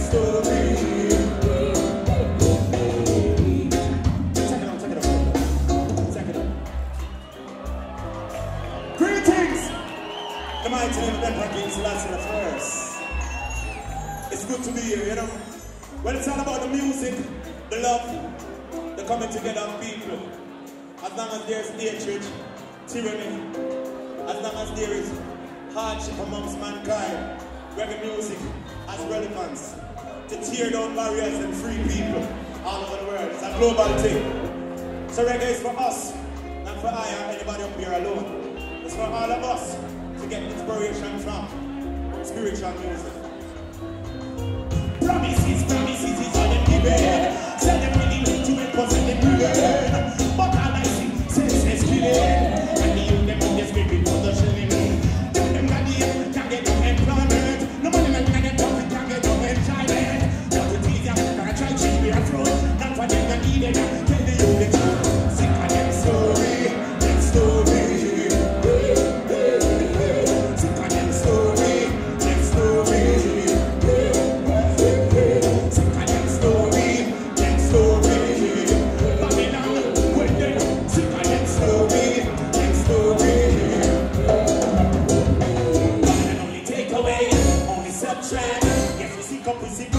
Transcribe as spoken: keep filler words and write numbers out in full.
The mighty name of Emperor King Selassie the First. It's good to be here, you know. Well, it's all about the music, the love, the coming together of people. As long as there's hatred, tyranny, as long as there is hardship amongst mankind, reggae music has relevance to tear down barriers and free people all over the world. It's a global thing. So reggae is for us, not for I or anybody up here alone. It's for all of us to get inspiration from spiritual music. Promises, promises is all them giving. Tell them really need to impose and them giving. But all I see, sense is killing. And the youth them in the spirit for the chilling. Tell them that the youth can get no employment. No money man can get profit, can get no enjoyment. Not to tease ya, gonna try to change me a throat. Not for them that need it, tell the youth the truth. Sick of them story, them story. Yes, we seek up, we seek up.